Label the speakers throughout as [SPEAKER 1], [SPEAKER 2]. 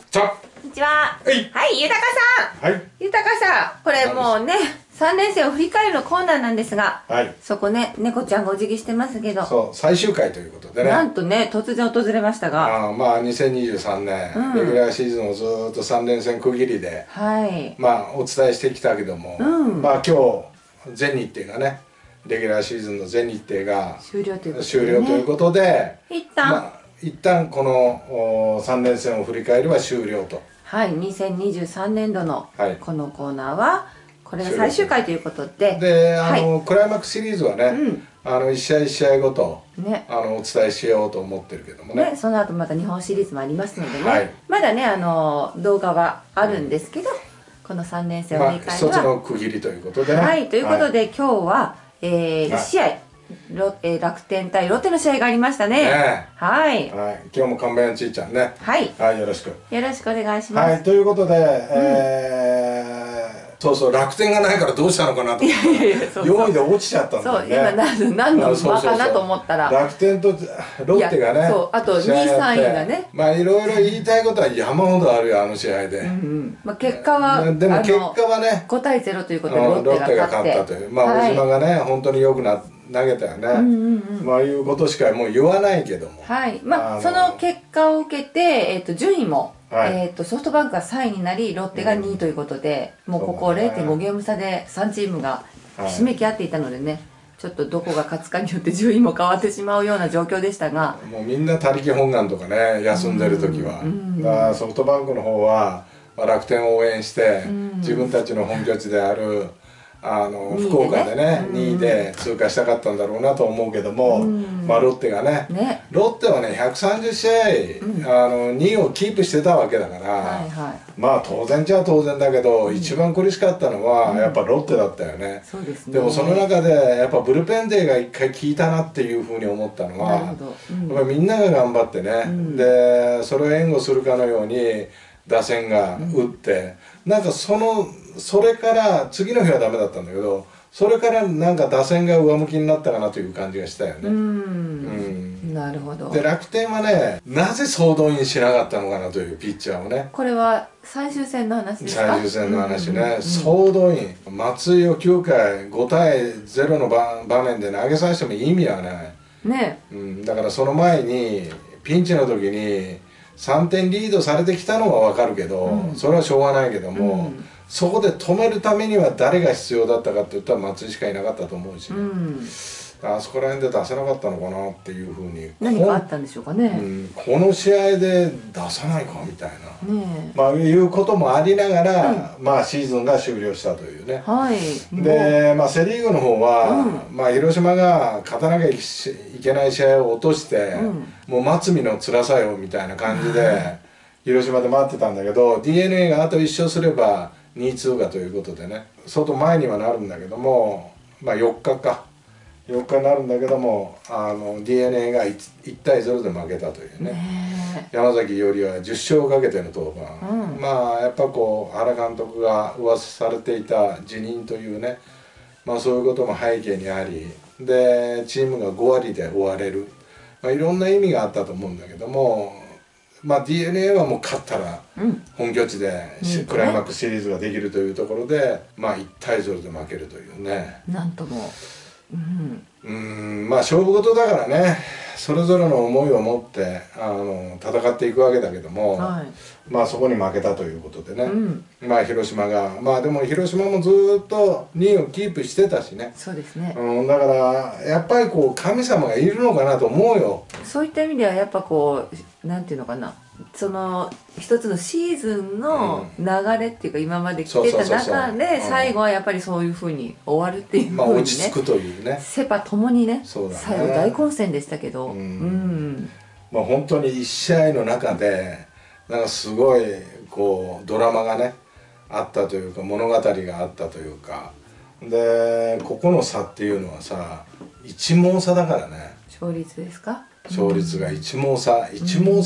[SPEAKER 1] こ
[SPEAKER 2] んにちは。
[SPEAKER 1] はい、
[SPEAKER 2] はい、豊さん。
[SPEAKER 1] はい。
[SPEAKER 2] 豊さん、これもうね、3連戦を振り返るのコーナーなんですが、
[SPEAKER 1] はい。
[SPEAKER 2] そこね、猫ちゃんがお辞儀してますけど、
[SPEAKER 1] そう、最終回ということでね。
[SPEAKER 2] なんとね、突然訪れましたが、
[SPEAKER 1] まあ、2023年、レギュラーシーズンをずーっと3連戦区切りで、
[SPEAKER 2] はい。
[SPEAKER 1] まあ、お伝えしてきたけども、まあ、今日、全日程がね、レギュラーシーズンの全日程が
[SPEAKER 2] 終了ということで、ね、
[SPEAKER 1] 終了ということで、
[SPEAKER 2] 一旦
[SPEAKER 1] この3連戦を振り返れば終了と。
[SPEAKER 2] はい、2023年度のこのコーナーは、これが最終回ということで、
[SPEAKER 1] で、クライマックスシリーズはね、1試合1試合ごと、
[SPEAKER 2] ね、
[SPEAKER 1] お伝えしようと思ってるけどもね。
[SPEAKER 2] その後また日本シリーズもありますのでね、まだね、動画はあるんですけど、この3連戦を振り返りは、
[SPEAKER 1] 一つの区切りということでね。
[SPEAKER 2] はい、ということで、今日は、1試合、楽天対ロッテの試合がありましたね。はい。
[SPEAKER 1] 今日も神戸ちいちゃんね。はい。よろしく。
[SPEAKER 2] よろしくお願いします。
[SPEAKER 1] はい、ということで、そうそう、楽天がないからどうしたのかなと思って4位で落ちちゃったんだよね。
[SPEAKER 2] そう、今何の間かなと思ったら、
[SPEAKER 1] 楽天とロッテがね、
[SPEAKER 2] あと2位3位がね、
[SPEAKER 1] まあいろいろ言いたいことは山ほどあるよ、あの試合で。
[SPEAKER 2] 結果は
[SPEAKER 1] でも結果はね、
[SPEAKER 2] 5対0ということでロッテが勝ったという、
[SPEAKER 1] まあ小島がね、本当によく投げたよね。まあいうことしかもう言わないけども、
[SPEAKER 2] はい、まあその結果を受けて、順位もソフトバンクが3位になり、ロッテが2位ということで、もうここ0.5ゲーム差で3チームがひしめき合っていたのでね、ちょっとどこが勝つかによって順位も変わってしまうような状況でしたが、
[SPEAKER 1] もうみんな他力本願とかね、休んでる時は、だからソフトバンクの方は楽天を応援して自分たちの本拠地である福岡でね2位で通過したかったんだろうなと思うけども、まあロッテがね、ロッテはね130試合2位をキープしてたわけだから、まあ当然じゃ当然だけど、一番苦しかったのはやっぱロッテだったよね。でもその中でやっぱブルペンデーが1回効いたなっていうふうに思ったのは、やっぱみんなが頑張ってね、でそれを援護するかのように打線が打って、なんかそれから次の日はダメだったんだけど、それからなんか打線が上向きになったかなという感じがしたよね。
[SPEAKER 2] なるほど。
[SPEAKER 1] で楽天はね、なぜ総動員しなかったのかなというピッチャーをね。
[SPEAKER 2] これは最終戦の話ですか？
[SPEAKER 1] 最終戦の話ね。総動員、松井を9回5対0の場面で投げさせても意味はないね。だからその前にピンチの時に3点リードされてきたのは分かるけど、それはしょうがないけども、そこで止めるためには誰が必要だったかって言ったら松井しかいなかったと思うし、あそこら辺で出せなかったのかなっていうふうに。
[SPEAKER 2] 何かあったんでしょうかね。
[SPEAKER 1] この試合で出さないかみたいな、まあいうこともありながら、まあシーズンが終了したというね。で、まあセ・リーグの方は、まあ広島が勝たなきゃいけない試合を落として、もう末見の辛さよみたいな感じで広島で待ってたんだけど、 DNA があと1勝すれば2位通過ということでね、相当前にはなるんだけども、まあ4日になるんだけども、DNA が 1対0で負けたというね。山崎伊織は10勝をかけての登板、まあやっぱこう原監督が噂されていた辞任というね、まあそういうことも背景にあり、でチームが5割で終われる、まあ、いろんな意味があったと思うんだけども、まあ DNA はもう勝ったら本拠地でクライマックスシリーズができるというところで、まあ1対0で負けるというね。
[SPEAKER 2] なんとも
[SPEAKER 1] まあ勝負事だからね、それぞれの思いを持って戦っていくわけだけども、まあそこに負けたということでね、まあ広島が、まあでも広島もずっと2位をキープしてたしね。
[SPEAKER 2] そうですね。
[SPEAKER 1] だからやっぱりこう神様がいるのかなと思うよ。
[SPEAKER 2] そういった意味ではやっぱこうなんていうのかな、その一つのシーズンの流れっていうか、今まで来てた中で最後はやっぱりそういうふうに終わるっていうふうにね、
[SPEAKER 1] まあ落ち着くというね、
[SPEAKER 2] セ・パともにね、最後大混戦でしたけど、
[SPEAKER 1] まあ本当に1試合の中でなんかすごいこうドラマがねあったというか、物語があったというかで、ここの差っていうのはさ、1毛差だからね。
[SPEAKER 2] 勝率ですか？
[SPEAKER 1] 勝率が1毛差で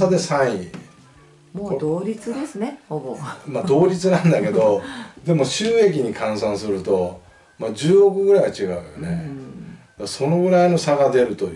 [SPEAKER 1] 3位、
[SPEAKER 2] もう同率ですね、ほぼ。
[SPEAKER 1] まあ同率なんだけどでも収益に換算すると、まあ、10億ぐらいは違うよね。そのぐらいの差が出るという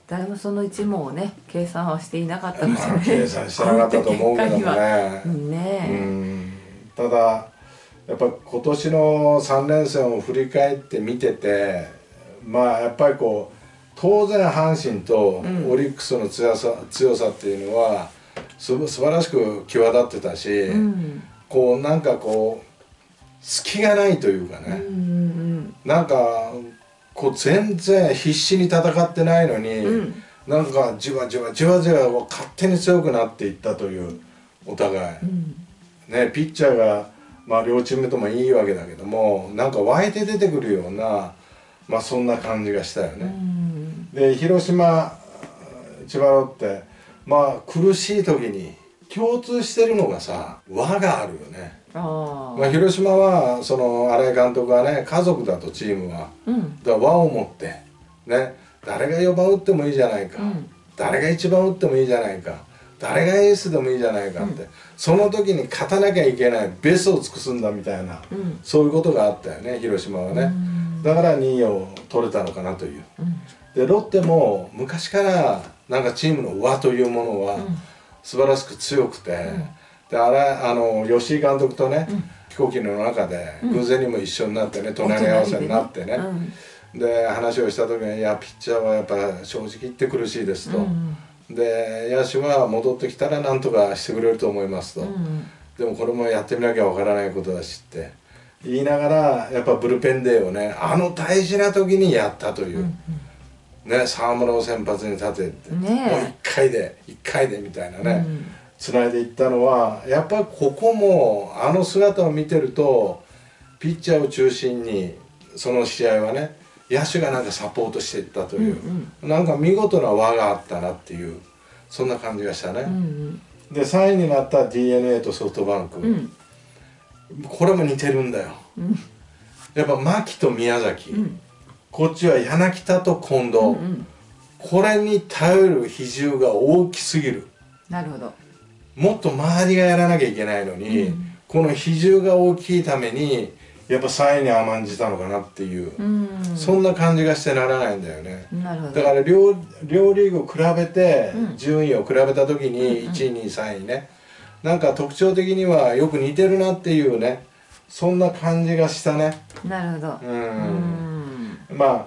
[SPEAKER 2] 誰もその一問をね計算はしていなかったので、
[SPEAKER 1] ね、計算してなかったと思うけども
[SPEAKER 2] ね。
[SPEAKER 1] ただやっぱ今年の3連戦を振り返って見てて、まあやっぱりこう当然阪神とオリックスの強さっていうのは素晴らしく際立ってたし、こうなんかこう隙がないというかね、なんかこう全然必死に戦ってないのに、なんかじわじわ勝手に強くなっていったというお互い、ね、ピッチャーが、まあ、両チームともいいわけだけどもなんか湧いて出てくるような、まあ、そんな感じがしたよね。で広島千葉ロッテ、まあ苦しい時に共通してるのがさ輪があるよね。まあ、広島はその新井監督はね家族だとチームは、だから輪を持ってね誰が4番打ってもいいじゃないか、誰が1番打ってもいいじゃないか、誰がエースでもいいじゃないかって、その時に勝たなきゃいけないベストを尽くすんだみたいな、そういうことがあったよね広島はね。だから2位を取れたのかなという。でロッテも昔からなんかチームの輪というものは素晴らしく強くて、で吉井監督とね、飛行機の中で偶然にも一緒になってね、隣り合わせになってね、で話をした時に「いやピッチャーはやっぱ正直言って苦しいです」と。で野手は戻ってきたら何とかしてくれると思いますと、でもこれもやってみなきゃわからないことだしって言いながらやっぱブルペンデーをね大事な時にやったという、ね、沢村を先発に立てて、もう1回でみたいなね、つないでいったのはやっぱりここも姿を見てるとピッチャーを中心にその試合はね野手がなんかサポートしていったという、なんか見事な輪があったなっていうそんな感じがしたね。で3位になった DNA とソフトバンク、これも似てるんだよ。やっぱ牧と宮崎、こっちは柳田と近藤、これに頼る比重が大きすぎる。
[SPEAKER 2] なるほど。
[SPEAKER 1] もっと周りがやらなきゃいけないのに、この比重が大きいためにやっぱ3位に甘んじたのかなっていう、そんな感じがしてならないんだよね。
[SPEAKER 2] なるほど。
[SPEAKER 1] だから両リーグを比べて、順位を比べた時に1位2位3位ね、なんか特徴的にはよく似てるなっていうね、そんな感じがしたね。
[SPEAKER 2] なるほど。
[SPEAKER 1] まあ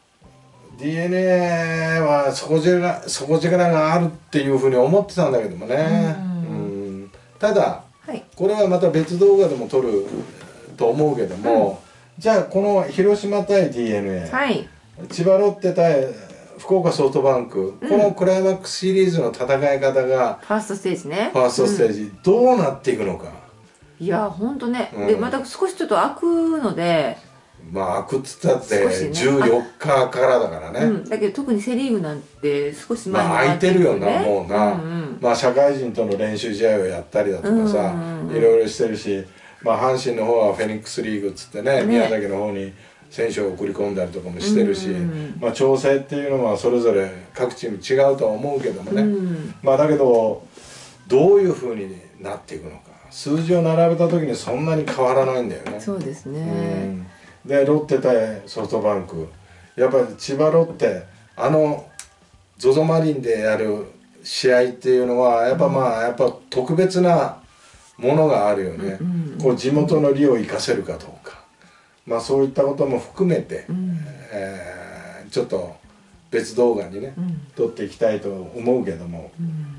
[SPEAKER 1] DNA は底力があるっていうふうに思ってたんだけどもね。ただ、これはまた別動画でも撮ると思うけども、じゃあこの広島対 DNA、千葉ロッテ対福岡ソフトバンク、このクライマックスシリーズの戦い方が
[SPEAKER 2] ファーストステージね、
[SPEAKER 1] ファーストステージどうなっていくのか。
[SPEAKER 2] いやほんとね、でまた少しちょっと開くので、
[SPEAKER 1] まあ開くっつったって14日からだからね。
[SPEAKER 2] だけど特にセ・リーグなんて少し前に
[SPEAKER 1] 空いてるよなもうな。まあ社会人との練習試合をやったりだとかさ、いろいろしてるし、まあ阪神の方はフェニックスリーグっつってね、宮崎の方に選手を送り込んだりとかもしてるし、まあ調整っていうのはそれぞれ各チーム違うとは思うけどもね、まあだけどどういうふうになっていくのか、数字を並べた時にそんなに変わらないんだよね。
[SPEAKER 2] そうですね。
[SPEAKER 1] でロッテ対ソフトバンク、やっぱり千葉ロッテZOZO マリンでやる試合っていうのはやっぱ特別なものがあるよね。こう地元の利を生かせるかどうか、まあそういったことも含めて、ちょっと別動画にね、撮っていきたいと思うけども、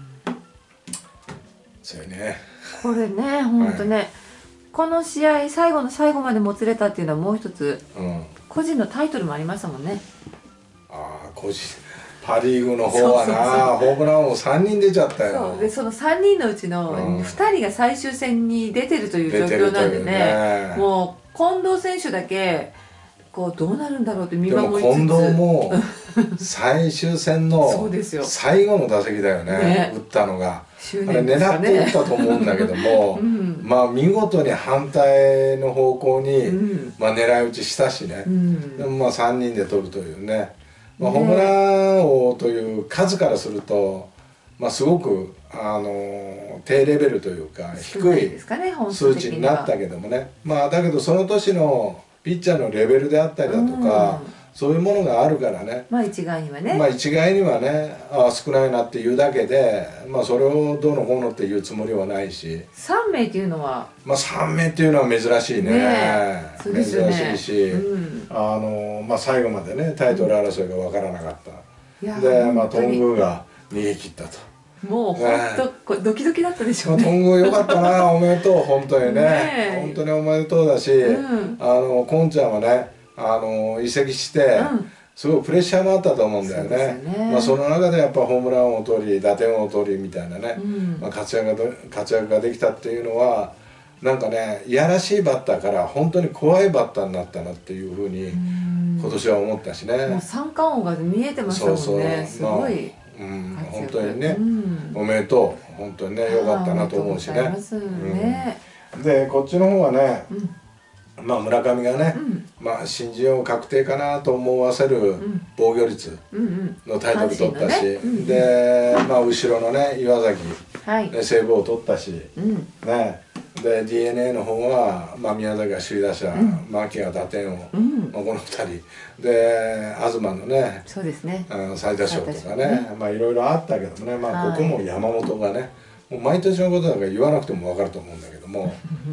[SPEAKER 1] そういうね。
[SPEAKER 2] これね本当ね、この試合最後の最後までもつれたっていうのはもう一つ、個人のタイトルもありましたもんね。
[SPEAKER 1] 個人パ・リーグの方はな、ホームラン王3人出ちゃったよ。
[SPEAKER 2] そうで、その3人のうちの2人が最終戦に出てるという状況なんでね、もう近藤選手だけこうどうなるんだろうって見守りつつ、
[SPEAKER 1] でも近藤も最終戦の最後の打席だよね、打ったのが。あれ狙って打ったと思うんだけども、まあ見事に反対の方向に狙い撃ちしたしね、でもまあ3人で取るというね、ホームラン王という数からすると、まあ、すごく低レベルというか低い数値になったけどもね、まあだけどその年のピッチャーのレベルであったりだとか、 そういうものがあるからね、
[SPEAKER 2] まあ一概にはね、
[SPEAKER 1] まあ一概にはね、少ないなっていうだけで、まあそれをどうのこうのっていうつもりはないし。
[SPEAKER 2] 3名っていうのは、
[SPEAKER 1] まあ3名っていうのは珍しいね。
[SPEAKER 2] そうですよね、
[SPEAKER 1] 珍しいし、まあ最後までねタイトル争いが分からなかった、でまあ頓宮が逃げ切ったと。
[SPEAKER 2] もう本当、ドキドキだったでしょうね。
[SPEAKER 1] 頓宮よかったな、おめでとう、本当にね、本当におめでとうだし、こんちゃんはね、移籍して、すごいプレッシャーもあったと思うんだよね。まあその中でやっぱホームランを取り、打点を取りみたいなね、まあ活躍ができたっていうのは、なんかね、いやらしいバッターから本当に怖いバッターになったなっていうふうに今年は思ったしね。
[SPEAKER 2] もう三冠王が見えてましたもんね。すごい。
[SPEAKER 1] 本当にね、おめでとう、本当にね、よかったなと思うしね。でこっちの方はね、まあ村上がね、まあ新人王確定かなと思わせる防御率のタイトル取ったし、でまあ後ろのね岩崎セーブを取ったし、ね。で DNA の方は、まあ、宮崎が首位打者、牧が打点を、まあ、この2人で東のね、
[SPEAKER 2] そうですね、
[SPEAKER 1] 最多勝とかね、まあいろいろあったけどもね、まあここも山本がね、もう毎年のことだから言わなくても分かると思うんだけども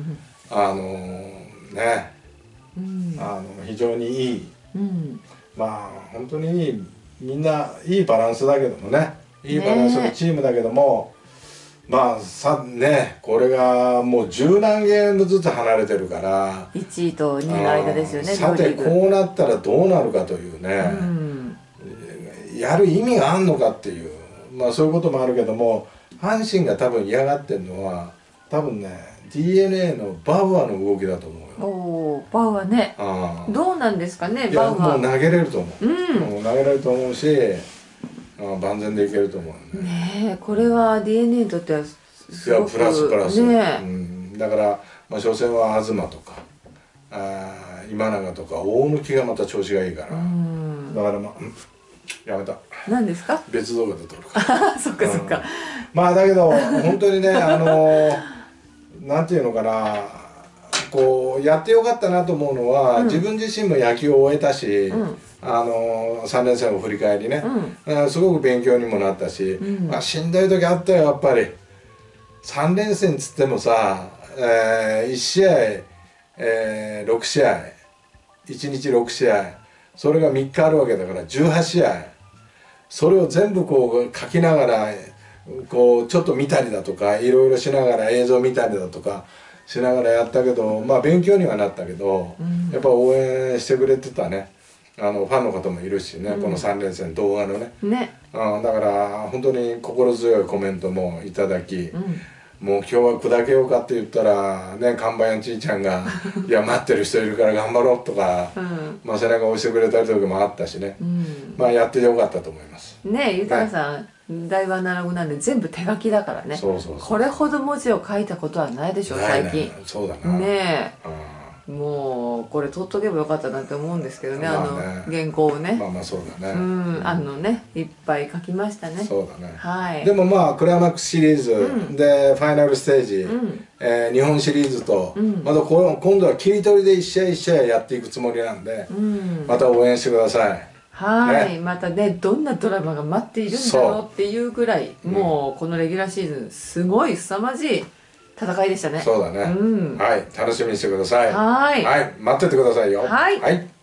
[SPEAKER 1] ね、非常にいい、まあ本当にいい、みんないいバランスだけどもね、いいバランスのチームだけども、まあね、これがもう十何ゲームずつ離れてるから
[SPEAKER 2] 1位と2位の間ですよね。
[SPEAKER 1] さてこうなったらどうなるかというね、やる意味があんのかっていう、まあそういうこともあるけども、阪神が多分嫌がってるのは多分ね DNA のバウアーの動きだと思うよ。
[SPEAKER 2] おお、バウアーね、どうなんですかね。
[SPEAKER 1] バウアーもう投げれると思う、もう投げれると思うし、万全でいけると思う
[SPEAKER 2] ね。え、これは DNA にとってはすごく、
[SPEAKER 1] プラスだから、まあ、初戦は東とか今永とか大貫がまた調子がいいから、だからまあやめた。
[SPEAKER 2] 何ですか？
[SPEAKER 1] 別動画で撮るから。
[SPEAKER 2] そっかそっか。
[SPEAKER 1] まあだけど本当にね、なんていうのかな、こうやってよかったなと思うのは、自分自身も野球を終えたし、3連戦を振り返りね、すごく勉強にもなったし、まあしんどい時あったよやっぱり。3連戦つってもさ、1試合、6試合、1日6試合、それが3日あるわけだから18試合、それを全部こう書きながらこうちょっと見たりだとか、いろいろしながら映像見たりだとかしながらやったけど、まあ勉強にはなったけど、やっぱ応援してくれてたね、ファンの方もいるしね、この3連戦動画のね、だから本当に心強いコメントもいただき、もう今日は砕けようかって言ったらね、看板やちいちゃんが「いや待ってる人いるから頑張ろう」とか、まあ背中を押してくれた時もあったしね、まあやってよかったと思いますね。
[SPEAKER 2] 豊さん大和アナログなんで全部手書きだからね、これほど文字を書いたことはないでしょ最近。
[SPEAKER 1] そうだな
[SPEAKER 2] ねえ、もうこれ取っとけばよかったなって思うんですけどね、原稿をね。
[SPEAKER 1] まあまあそうだね、
[SPEAKER 2] いっぱい書きましたね。
[SPEAKER 1] そうだね。
[SPEAKER 2] はい。
[SPEAKER 1] でもまあクライマックスシリーズでファイナルステージ、日本シリーズとまた今度は切り取りで一試合一試合やっていくつもりなんで、また応援してください。
[SPEAKER 2] はい、またね、どんなドラマが待っているんだろうっていうぐらい、もうこのレギュラーシーズンすごい凄まじい戦いでしたね。
[SPEAKER 1] そうだね。はい、楽しみにしてください。はい、待っててくださいよ。
[SPEAKER 2] はい。